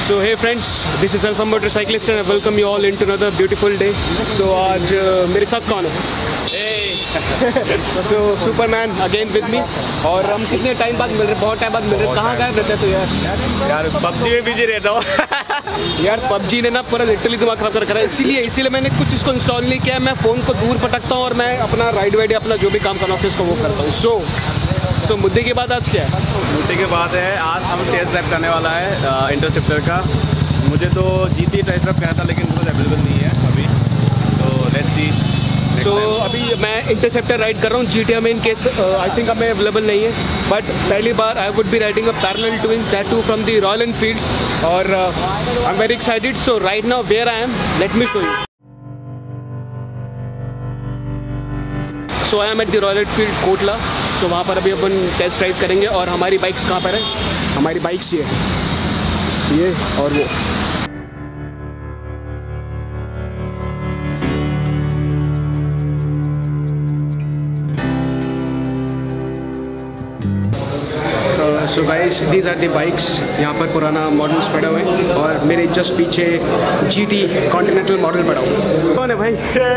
So hey friends, this is Alpha Motorcyclist and I welcome you all into another beautiful day. So आज मेरे साथ कौन है? So Superman again with me. और हम कितने टाइम बाद मिल रहे, बहुत टाइम बाद मिल रहे, कहाँ गए रहते तो यार पबजी में बिजी रहता हूँ यार पबजी ने ना पूरा लिटरली दिमाग खराब कर रखा है, इसीलिए मैंने कुछ इसको इंस्टॉल नहीं किया। मैं फ़ोन को दूर पटकता हूँ और मैं अपना राइड वाइड अपना जो भी काम करना होता है उसको वो करता हूँ। तो मुद्दे की बात आज क्या है? मुद्दे की बात है आज हम टेस्ट ड्राइव करने वाला है इंटरसेप्टर का। मुझे तो जीटी टेस्ट ड्राइव करना था लेकिन वो अवेलेबल नहीं है अभी, तो लेट्स सी। सो अभी मैं इंटरसेप्टर राइड कर रहा हूँ जीटीए में, इन केस आई थिंक हमें अवेलेबल नहीं है, बट पहली बार I would be riding a parallel twin, that too from the Royal Enfield, और I am very excited. So right now where I am, let me show you. So I am at the Royal Enfield Kotla. सो वहाँ पर अभी अपन test drive करेंगे। और हमारी bikes कहाँ पर है? हमारी बाइक्स ये और वो। So guys these are the bikes. यहाँ पर पुराना मॉडल्स पड़ा हुए हैं और मेरे जस्ट पीछे जीटी कॉन्टिनेंटल मॉडल पड़ा हुआ है। कौन है भाई?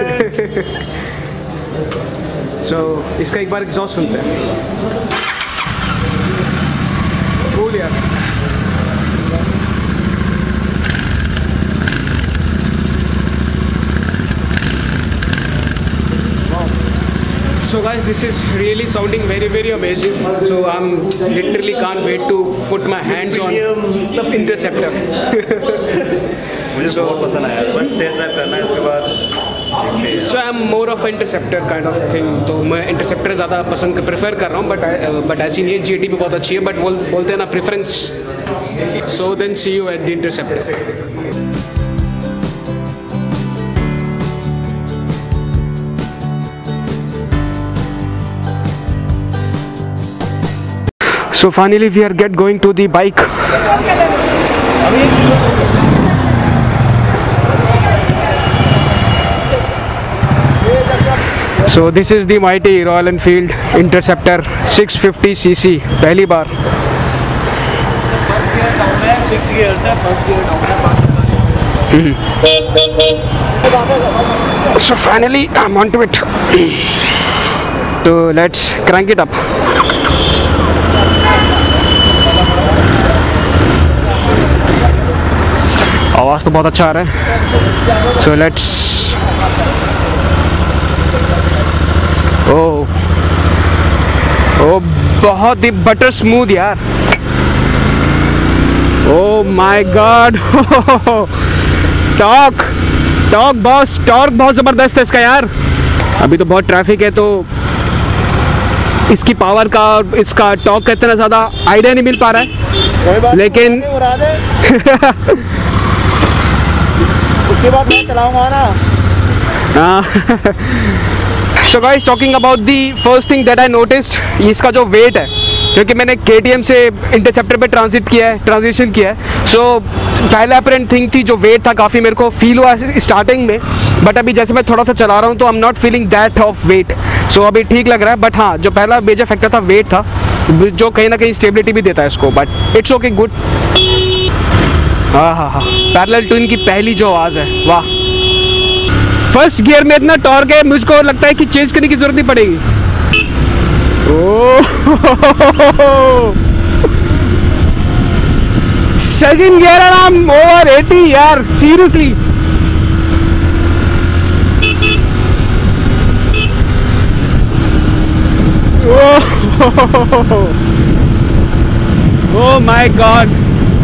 सो इसका एक बार एग्जॉस्ट सुनते हैं। कूल यार। So guys, this is really sounding very amazing. So I'm literally can't wait to put my hands on the Interceptor. मुझे बहुत पसंद आया, बस टेस्ट ड्राइव करना है इसके बाद। So I'm more of Interceptor kind of thing. तो मैं Interceptor ज़्यादा प्रेफर कर रहा हूँ, बट ऐसी नहीं है, GT भी बहुत अच्छी है, बट बोलते हैं ना preference. So then see you at the Interceptor. So finally we are going to the bike. So this is the mighty Royal Enfield Interceptor 650cc. पहली बार। So finally I'm onto it. So let's crank it up. आवाज़ तो बहुत अच्छा आ रहा है। So let's. ओ बहुत ही butter smooth यार। Oh my God. Torque बहुत ज़बरदस्त है इसका यार। अभी तो बहुत ट्रैफिक है तो इसकी पावर का और इसका टॉर्क का इतना ज़्यादा आइडिया नहीं मिल पा रहा है, लेकिन उसके बाद मैं चलाऊंगा ना। So guys, talking about the first thing that I noticed, इसका जो वेट है, क्योंकि मैंने KTM से इंटरसेप्टर पे ट्रांजिशन किया है। सो पहले अपरेंट थिंग थी जो वेट था, काफ़ी मेरे को फील हुआ स्टार्टिंग में, बट अभी जैसे मैं थोड़ा सा चला रहा हूँ तो I am not feeling that of weight. So अभी ठीक लग रहा है, बट हाँ जो पहला मेजर फैक्टर था वेट था, जो कहीं ना कहीं स्टेबिलिटी भी देता है इसको, बट इट्स ओके गुड। हाँ पैरेलल ट्विन की पहली जो आवाज़ है, वाह। फर्स्ट गियर में इतना टॉर्क है, मुझको लगता है कि चेंज करने की जरूरत नहीं पड़ेगी। सेकंड गियर है ना, ओवर 80 यार, seriously. Oh my god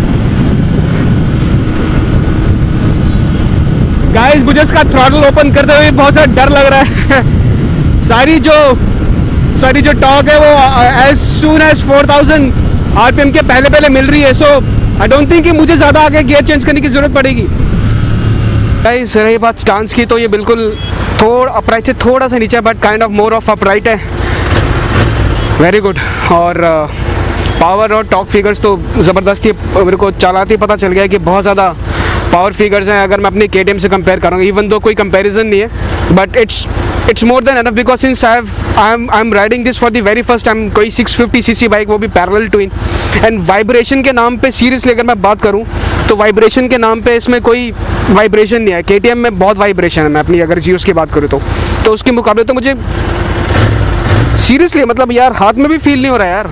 guys, मुझे इसका थ्रॉटल ओपन करते हुए बहुत ज़्यादा डर लग रहा है। सारी जो टॉर्क है वो एज सून एज 4000 आरपीएम के पहले मिल रही है। सो आई डोंट थिंक कि मुझे ज़्यादा आगे गियर चेंज करने की ज़रूरत पड़ेगी। गाइस रही बात स्टांस की, तो ये बिल्कुल अपराइट से थोड़ा सा नीचे, but kind of more of upright है। Very good. और पावर और टॉर्क फिगर्स तो ज़बरदस्त ही, मेरे को चलाते पता चल गया कि बहुत ज़्यादा पावर फिगर्स हैं अगर मैं अपनी KTM से कंपेयर करूँगा, इवन दो कोई कंपैरिजन नहीं है, but it's more than enough because since I am riding this for the very first time. कोई 650cc बाइक, वो भी पैरेलल ट्विन, एंड वाइब्रेशन के नाम पे सीरियसली अगर मैं बात करूँ तो वाइब्रेशन के नाम पे इसमें कोई वाइब्रेशन नहीं है। KTM में बहुत वाइब्रेशन है, मैं अपनी अगर यूज़ की बात करूँ तो उसके मुकाबले तो मुझे सीरियसली मतलब यार हाथ में भी फील नहीं हो रहा है यार।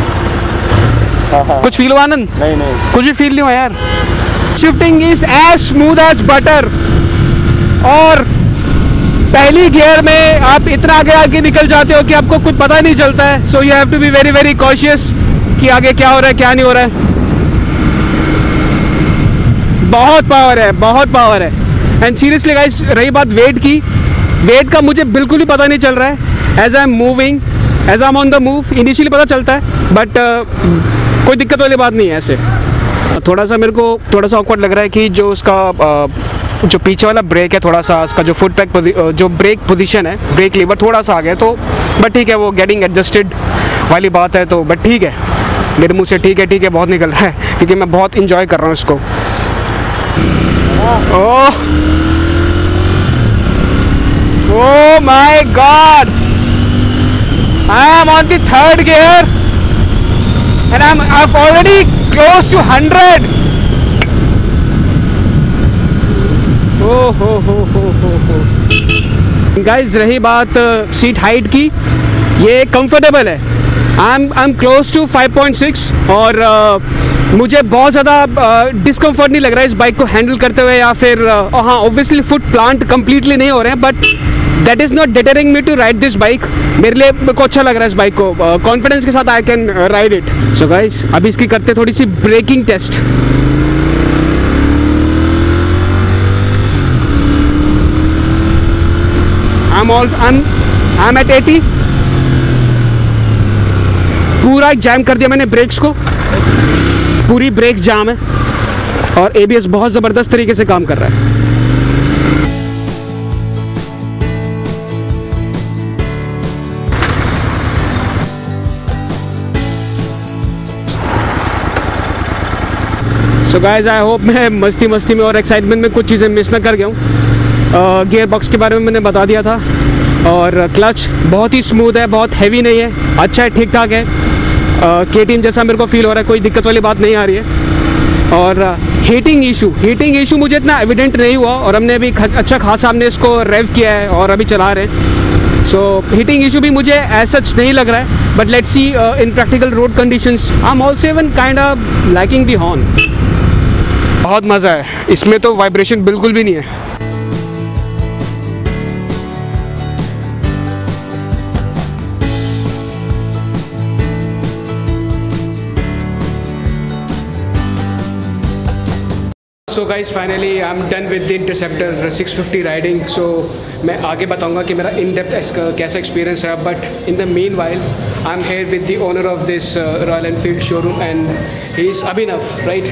कुछ फील हुआ आनंद? नहीं कुछ भी फील नहीं हुआ यार। Shifting is as smooth as butter, और पहली गियर में आप इतना आगे निकल जाते हो कि आपको कुछ पता नहीं चलता है। So you have to be very very cautious कि आगे क्या हो रहा है क्या नहीं हो रहा है। बहुत पावर है। एंड सीरियसली गाइस, रही बात वेट का मुझे बिल्कुल भी पता नहीं चल रहा है। As I am moving, as I am on the move, initially पता चलता है, बट कोई दिक्कत वाली बात नहीं है। ऐसे थोड़ा सा ऑकवर्ड लग रहा है कि जो उसका जो पीछे वाला ब्रेक है, थोड़ा सा उसका जो फुट पैक जो ब्रेक पोजीशन है, ब्रेक लीवर थोड़ा सा आ गया, तो बट ठीक है, वो गेटिंग एडजस्टेड वाली बात है, तो बट ठीक है। मेरे मुंह से ठीक है बहुत निकल रहा है क्योंकि मैं बहुत इंजॉय कर रहा हूँ इसको। Oh my god, I am on the third gear and I am already close to 100। हो गाइज, रही बात सीट हाइट की, ये कंफर्टेबल है। आई एम क्लोज टू 5.6 और मुझे बहुत ज़्यादा डिस्कम्फर्ट नहीं लग रहा है इस बाइक को हैंडल करते हुए, या फिर हाँ ऑब्वियसली फुट प्लांट कंप्लीटली नहीं हो रहे हैं, but that is not deterring me to ride this bike. मेरे लिए को अच्छा लग रहा है इस बाइक को, कॉन्फिडेंस के साथ I can ride it. So guys, अभी इसकी करते थोड़ी सी ब्रेकिंग टेस्ट। I'm at 80। पूरा जैम कर दिया मैंने ब्रेक्स को, पूरी ब्रेक्स जाम है और ABS बहुत ज़बरदस्त तरीके से काम कर रहा है। सो गाइज, आई होप मैं मस्ती में और एक्साइटमेंट में कुछ चीज़ें मिस ना कर गया हूँ। गियर बॉक्स के बारे में मैंने बता दिया था, और क्लच बहुत ही स्मूथ है, बहुत हैवी नहीं है, अच्छा है, ठीक ठाक है। KTM जैसा मेरे को फील हो रहा है, कोई दिक्कत वाली बात नहीं आ रही है। और हीटिंग इशू मुझे इतना एविडेंट नहीं हुआ, और हमने अभी अच्छा खासा हमने इसको रेव किया है और अभी चला रहे हैं। सो हीटिंग इशू भी मुझे एज सच नहीं लग रहा है, but let's see in practical road conditions. I am also even kind of liking the horn. बहुत मज़ा है इसमें, तो वाइब्रेशन बिल्कुल भी नहीं है। So guys, finally I am done with the Interceptor 650 राइडिंग। सो मैं आगे बताऊंगा कि मेरा इन डेप्थ इसका कैसा एक्सपीरियंस है, but in the meanwhile I am here with the owner of this Royal Enfield showroom and he is Abhinav, right?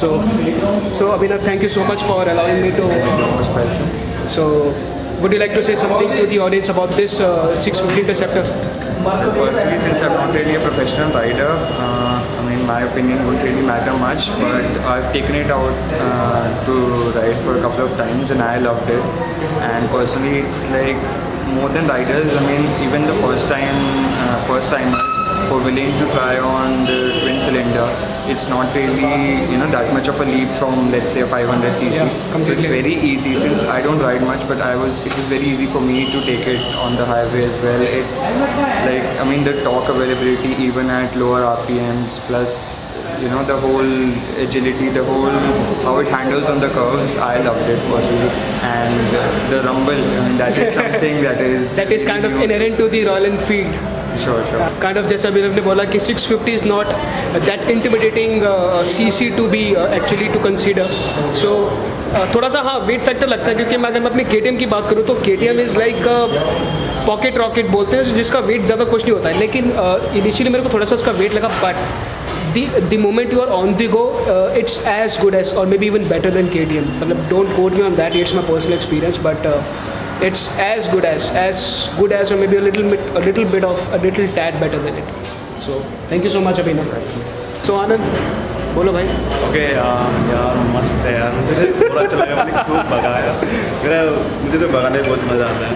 So Abhinav, thank you so much for allowing me to so would you like to say something to the audience about this 650 Interceptor? Personally, since I'm not really a professional rider, I mean my opinion won't really matter much, but I've taken it out to ride for a couple of times and I loved it. And personally, it's like more than riders, I mean even the first timers who are willing to try on the twin cylinder, it's not really that much of a leap from, let's say, a 500cc. Yeah, so it's very easy, since I don't ride much, but it was very easy for me to take it on the highway as well. It's like, I mean, the torque availability even at lower RPMs, plus the whole agility, the whole how it handles on the curves, I loved it personally. And the rumble, I mean, that is something that is kind of inherent to the Royal Enfield. Sure. Kind of जैसा अभी ने बोला कि 650 is not that intimidating CC to be actually to consider. So थोड़ा सा हाँ wait factor लगता है, क्योंकि मैं अगर मैं अपनी KTM की बात करूँ तो KTM is like pocket rocket बोलते हैं, जिसका वेट ज़्यादा कुछ नहीं होता है, लेकिन इनिशियली मेरे को थोड़ा सा उसका वेट लगा, but the moment you are on the go, it's as good as or maybe even better than KTM. मतलब don't quote me on that, it's my personal experience, but it's as good as or maybe a little tad better than it. So thank you so much Abhinav. So Anand, बोलो भाई। Okay यार मस्त है यार, मुझे तो पूरा अच्छा लगा, मैंने खूब भगाया। मुझे तो भगाने में बहुत मज़ा आता है।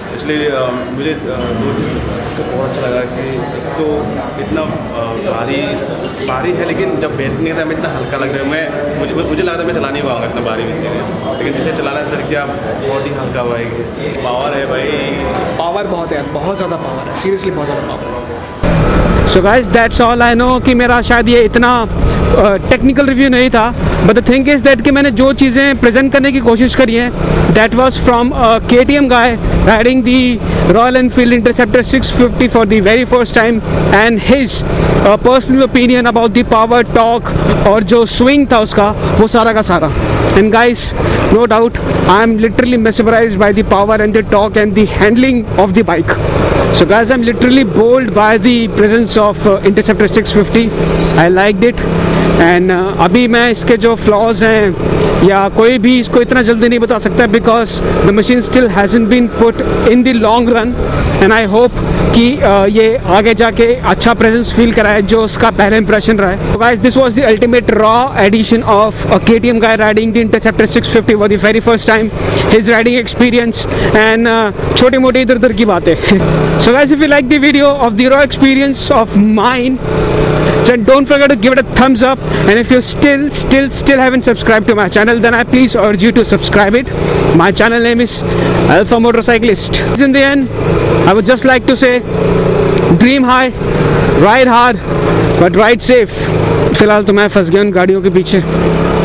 इसलिए मुझे दो चीज़ का बहुत अच्छा लगा कि एक तो इतना भारी है, लेकिन जब बैठने था मैं इतना हल्का लग रहा है। मुझे लगा था मैं चला नहीं पाऊंगा इतना भारी मशीन, लेकिन जिसे चलाना चल गया बहुत ही हल्का बाइक है। पावर है भाई, पावर बहुत है, बहुत ज़्यादा पावर है, सीरियसली बहुत ज़्यादा पावर है। So guys that's all I know कि मेरा शायद ये इतना टेक्निकल रिव्यू नहीं था, but the thing is that कि मैंने जो चीज़ें प्रेजेंट करने की कोशिश करी हैं that was from KTM guy riding the Royal Enfield Interceptor 650 for the very first time and his personal opinion about the power torque और जो स्विंग था उसका वो सारा का सारा। And guys no doubt I am literally mesmerized by the power and the torque and the handling of the bike. So guys, I'm literally bowled by the presence of Interceptor 650. I liked it and अभी मैं इसके जो flaws हैं या कोई भी इसको इतना जल्दी नहीं बता सकता because the machine still hasn't been put in the long run and I hope कि ये आगे जाके अच्छा प्रेजेंस फील कराए जो उसका पहला इंप्रेशन रहा है। So guys, this was the ultimate raw edition of a KTM guy riding the Interceptor 650 for the very first time, his riding experience and छोटी मोटी इधर उधर की बातें। So guys, if you like the video of the raw experience of mine, then don't forget to give it a thumbs up, and if you still haven't subscribed to my channel, then I please urge you to subscribe it. My channel name is Alpha Motorcyclist. In the end, I would just like to say dream high, ride hard, but ride safe. फिलहाल तो मैं फंस गया उन गाड़ियों के पीछे।